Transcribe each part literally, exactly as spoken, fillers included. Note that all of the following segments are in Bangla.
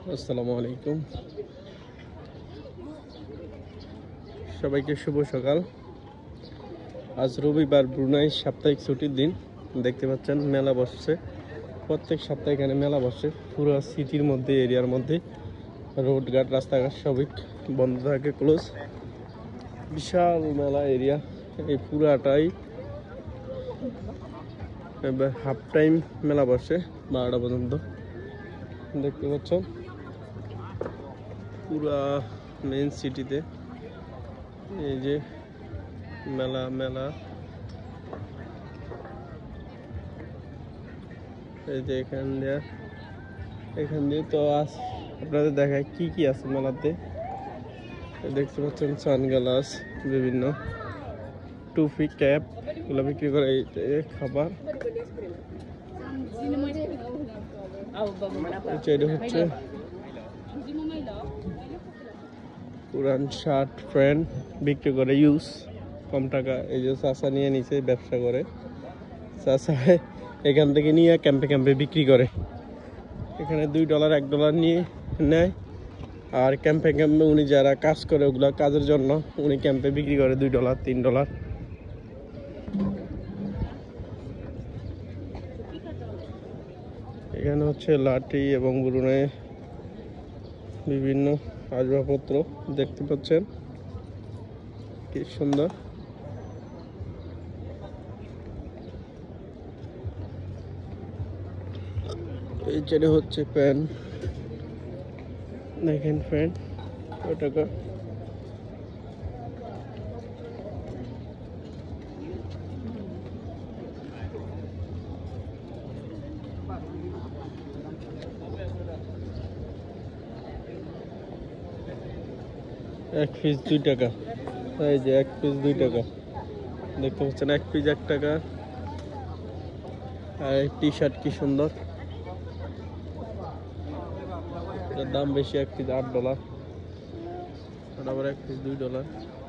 আসসালামু আলাইকুম, সবাইকে শুভ সকাল। আজ রবিবার, ব্রুনাই সাপ্তাহিক ছুটির দিন। দেখতে পাচ্ছেন মেলা বসছে, প্রত্যেক সপ্তাহে এখানে মেলা বসে। পুরো সিটির মধ্যে, এরিয়ার মধ্যে রোডঘাট রাস্তাঘাট সবই বন্ধ থাকে, ক্লোজ। বিশাল মেলা এরিয়া, এই পুরাটাই হাফ টাইম মেলা বসে বারোটা পর্যন্ত। দেখতে পাচ্ছেন পুরা মেইন সিটিতে এই যে মেলা মেলা এই যে এখান দিয়ে এখান দিয়ে তো আজ আপনাদের দেখায় কি কি আছে মেলাতে। দেখতে পাচ্ছেন সানগ্লাস, বিভিন্ন টুপি, ক্যাপ এগুলো বিক্রি করে। এই খাবার এটা হচ্ছে পুরান শার্ট প্যান্ট বিক্রি করে, ইউজ কম টাকা। এই যে চাষা নিয়ে নিচে ব্যবসা করে, চাষা এখান থেকে নিয়ে ক্যাম্পে ক্যাম্পে বিক্রি করে। এখানে দুই ডলার এক ডলার নিয়ে নেয়, আর ক্যাম্পে ক্যাম্পে উনি যারা কাজ করে ওগুলা কাজের জন্য উনি ক্যাম্পে বিক্রি করে দুই ডলার তিন ডলার। এখানে হচ্ছে লাঠি এবং ব্রুনাই বিভিন্ন আসবাবপত্র দেখতে পাচ্ছেন, কি সুন্দর। এই চেনে হচ্ছে প্যান, দেখেন প্যান কত টাকা। এক পিস দুই টাকা, এই যে এক পিস দুই টাকা দেখতে পাচ্ছেন, এক পিস এক টাকা। আর টি শার্ট কি সুন্দর, এটার দাম বেশি, এক পিস আট ডলার, আবার এক পিস দুই ডলার।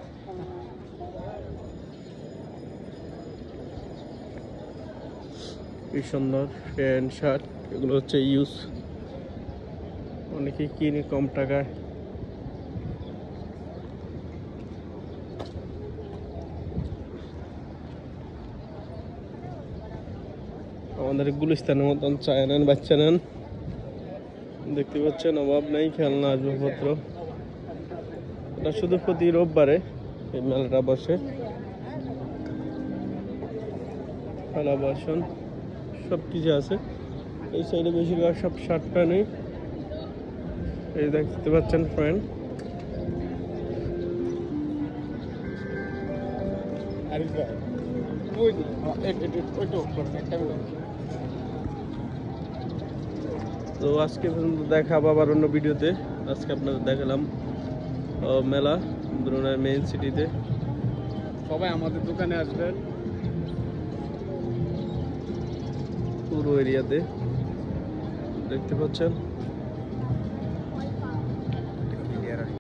কি সুন্দর প্যান্ট শার্ট, এগুলো হচ্ছে ইউজ, অনেকে কিনে কম টাকায়। আমাদের গুলিস্তানের মতন চায় নেন, বাচ্চা নেন। দেখতে পাচ্ছেন অভাব নেই খেলনা আসবাবপত্র। এটা শুধু প্রতি রোববারে এই মেলাটা বসে। খেলা বাসন সব কিছু আছে। এই সাইডে বেশিরভাগ সব শার্ট প্যান্টই। এই দেখতে পাচ্ছেন ফ্রেন্ড, তো আজকে পর্যন্ত দেখাবো আবার অন্য ভিডিওতে। আজকে আপনাদের দেখালাম মেলা ব্রুনাই মেইন সিটিতে। সবাই আমাদের দোকানে আসবেন, পুরো এরিয়াতে দেখতে পাচ্ছেন।